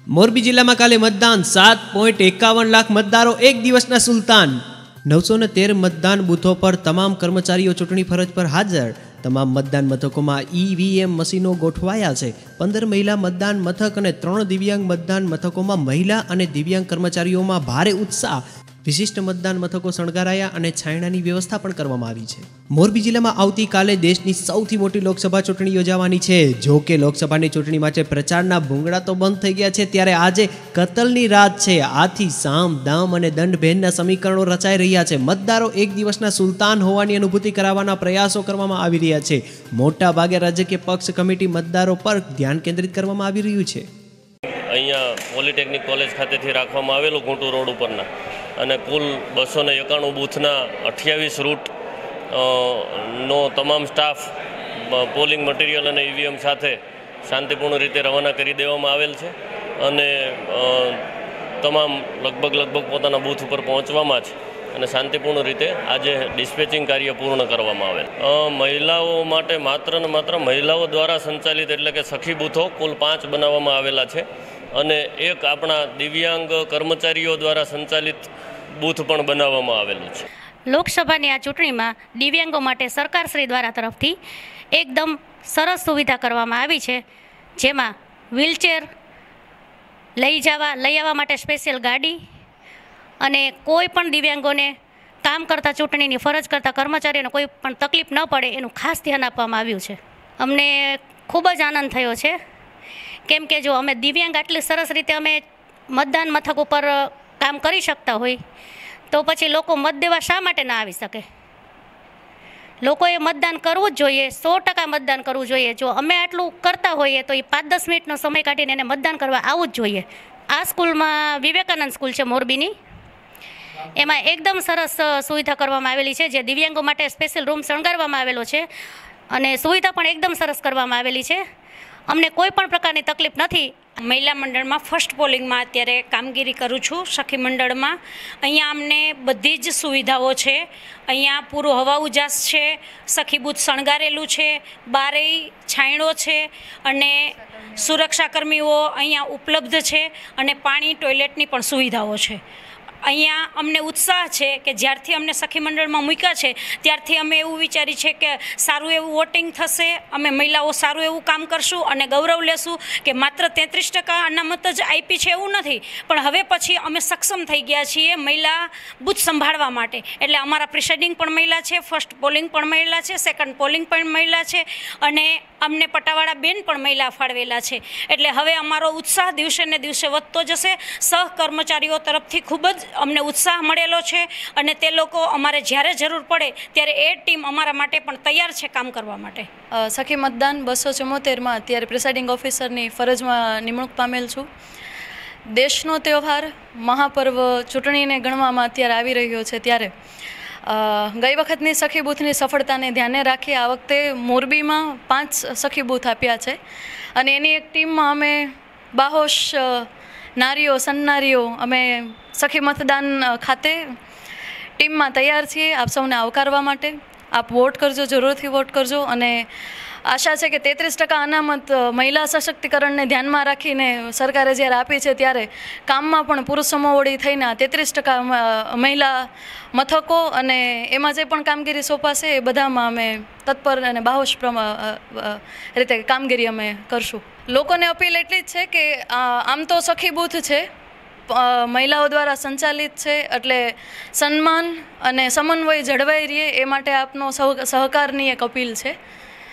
મોરબી જિલ્લામાં કાલે મતદાન 7.51 લાખ મતદારો એક દિવસના સુલતાન 913 મતદાન બૂથો પર તમામ કર્મચારીઓ ચૂંટણી ફરજ પર હાજર। તમામ મતદાન મથકોમાં ઈવીએમ મશીનો ગોઠવાયા છે। 15 મહિલા મતદાન મથક અને 3 દિવ્યાંગ મતદાન મથકોમાં મહિલા અને દિવ્યાંગ કર્મચારીઓમાં ભારે ઉત્સાહ। વિશિષ્ટ મતદાન મથકો શણગારાયા અને છાંયડાની વ્યવસ્થા પણ કરવામાં આવી છે। મોરબી જિલ્લામાં આવતીકાલે દેશની સૌથી મોટી લોકસભા ચૂંટણી યોજાવાની છે। જો કે લોકસભાની ચૂંટણી માટે પ્રચારના ભૂંગળા તો બંધ થઈ ગયા છે, ત્યારે આજે કતલની રાત છે। આથી સામ દામ અને દંડ ભેદના સમીકરણો રચાઈ રહ્યા છે। મતદારો એક દિવસના સુલતાન હોવાની અનુભૂતિ કરાવવાના પ્રયાસો કરવામાં આવી રહ્યા છે। મોટા ભાગે રાજકીય પક્ષ કમિટી મતદારો પર ધ્યાન કેન્દ્રિત કરવામાં આવી રહ્યું છે। અહીંયા પોલિટેકનિક કોલેજ ખાતેથી રાખવામાં આવેલું ઘૂંટુ રોડ ઉપરના અને કુલ 291 બૂથના 28 રૂટ નો તમામ સ્ટાફ પોલિંગ મટીરિયલ અને ઈવીએમ સાથે શાંતિપૂર્ણ રીતે રવાના કરી દેવામાં આવેલ છે અને તમામ લગભગ પોતાના બૂથ ઉપર પહોંચવામાં છે અને શાંતિપૂર્ણ રીતે આજે ડિસ્પેચિંગ કાર્ય પૂર્ણ કરવામાં આવેલ। મહિલાઓ માટે માત્ર ને માત્ર મહિલાઓ દ્વારા સંચાલિત એટલે કે સખી બૂથો કુલ 5 બનાવવામાં આવેલા છે અને એક આપણા દિવ્યાંગ કર્મચારીઓ દ્વારા સંચાલિત બૂથ પણ બનાવવામાં આવેલું છે। લોકસભાની આ ચૂંટણીમાં દિવ્યાંગો માટે સરકારશ્રી દ્વારા તરફથી એકદમ સરસ સુવિધા કરવામાં આવી છે, જેમાં વ્હીલચેર લઈ આવવા માટે સ્પેશિયલ ગાડી અને કોઈ પણ દિવ્યાંગોને કામ કરતા ચૂંટણીની ફરજ કરતા કર્મચારીઓને કોઈ પણ તકલીફ ન પડે એનું ખાસ ધ્યાન આપવામાં આવ્યું છે। અમને ખૂબ જ આનંદ થયો છે, કેમ કે જો અમે દિવ્યાંગ આટલી સરસ રીતે અમે મતદાન મથક ઉપર કામ કરી શકતા હોય તો પછી લોકો મત દેવા શા માટે ના આવી શકે? લોકોએ મતદાન કરવું જ જોઈએ, 100% મતદાન કરવું જોઈએ। જો અમે આટલું કરતા હોઈએ તો એ 5-10 મિનિટનો સમય કાઢીને એને મતદાન કરવા આવવું જ જોઈએ। આ સ્કૂલમાં વિવેકાનંદ સ્કૂલ છે મોરબીની, એમાં એકદમ સરસ સુવિધા કરવામાં આવેલી છે, જે દિવ્યાંગો માટે સ્પેશિયલ રૂમ શણગારવામાં આવેલો છે અને સુવિધા પણ એકદમ સરસ કરવામાં આવેલી છે। અમને કોઈ પણ પ્રકારની તકલીફ નથી। મહિલા મંડળમાં ફર્સ્ટ પોલિંગમાં અત્યારે કામગીરી કરું છું સખી મંડળમાં। અહીંયા અમને બધી જ સુવિધાઓ છે। અહીંયા પૂરું હવા ઉજાસ છે, સખી બૂથ શણગારેલું છે, બારેય છાંયડો છે અને સુરક્ષાકર્મીઓ અહીંયા ઉપલબ્ધ છે અને પાણી ટોયલેટની પણ સુવિધાઓ છે। અહીંયા અમને ઉત્સાહ છે કે જ્યારથી અમને સખી મંડળમાં મૂક્યા છે ત્યારથી અમે એવું વિચારી છે કે સારું એવું વોટિંગ થશે, અમે મહિલાઓ સારું એવું કામ કરશું અને ગૌરવ લેશું કે માત્ર 33% અનામત જ આપી છે એવું નથી, પણ હવે પછી અમે સક્ષમ થઈ ગયા છીએ મહિલા બૂથ સંભાળવા માટે। એટલે અમારા પ્રિસાઇડિંગ પણ મહિલા છે, ફર્સ્ટ પોલિંગ પણ મહિલા છે, સેકન્ડ પોલિંગ પણ મહિલા છે અને અમને પટાવાળા બેન પણ મહિલા ફાળવેલા છે। એટલે હવે અમારો ઉત્સાહ દિવસે ને દિવસે વધતો જશે। સહકર્મચારીઓ તરફથી ખૂબ જ અમને ઉત્સાહ મળેલો છે અને તે લોકો અમારે જ્યારે જરૂર પડે ત્યારે એ ટીમ અમારા માટે પણ તૈયાર છે કામ કરવા માટે। સખી મતદાન 274માં અત્યારે પ્રિસાઇડિંગ ઓફિસરની ફરજમાં નિમણૂક પામેલ છું। દેશનો તહેવાર મહાપર્વ ચૂંટણીને ગણવામાં અત્યારે આવી રહ્યો છે, ત્યારે ગઈ વખતની સખી બૂથની સફળતાને ધ્યાને રાખી આ વખતે મોરબીમાં 5 સખી બૂથ આપ્યા છે અને એની એક ટીમમાં અમે બાહોશ નારીઓ સન્નારીઓ અમે સખી મતદાન ખાતે ટીમમાં તૈયાર છીએ આપ સૌને આવકારવા માટે। આપ વોટ કરજો, જરૂરથી વોટ કરજો અને આશા છે કે 33% અનામત મહિલા સશક્તિકરણને ધ્યાનમાં રાખીને સરકારે જ્યારે આપી છે ત્યારે કામમાં પણ પુરુષ સમોવડી થઈને 33% મહિલા મથકો અને એમાં જે પણ કામગીરી સોંપાશે એ બધામાં અમે તત્પર અને બાહોશ રીતે કામગીરી અમે કરશું। લોકોને અપીલ એટલી જ છે કે આમ તો સખી બૂથ છે, મહિલાઓ દ્વારા સંચાલિત છે, એટલે સન્માન અને સમન્વય જળવાઈ રહે એ માટે આપનો સહકારની એક અપીલ છે।